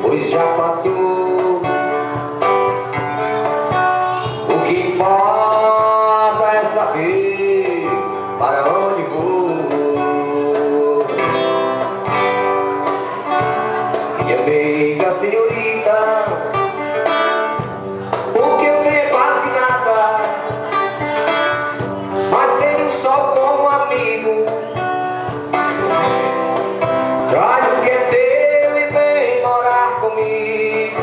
pois já passou. O que importa é saber para onde vou. Minha meiga senhorita, porque eu tenho quase nada, mas tenho o sol como amigo. Traz o que é teu e vem morar comigo.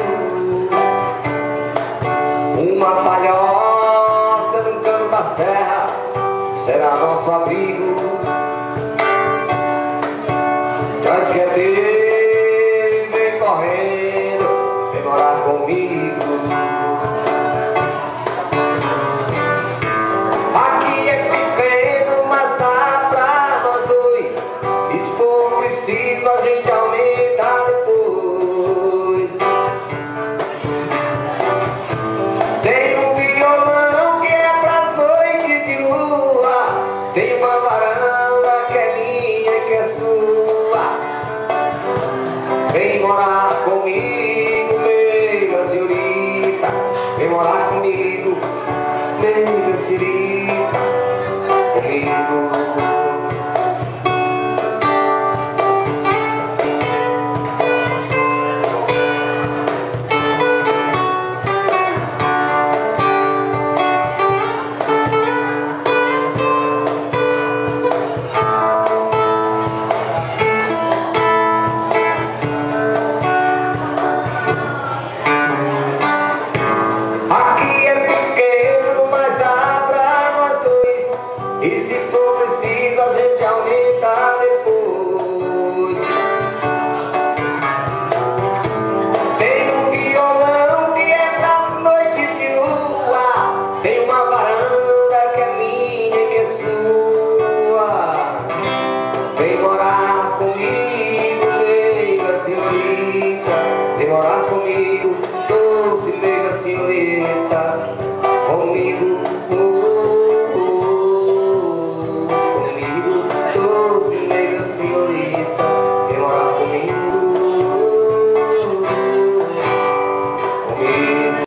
Uma palhoça no canto da serra será nosso abrigo. Traz o que é teu e vem correndo, vem morar comigo. Aqui é pequeno, mas dá pra nós dois. E se for preciso a gente aumenta depois. Tem um violão que é pras noites de lua. Tem uma varanda que é minha e que é sua. Vem morar comigo, meiga senhorita. Vem morar comigo, meiga senhorita. Comigo. E se for preciso a gente aumenta depois. Tem um violão que é pras noites de lua. Tem uma varanda que é minha e que é sua. Vem morar comigo, meiga senhorita. Vem morar comigo.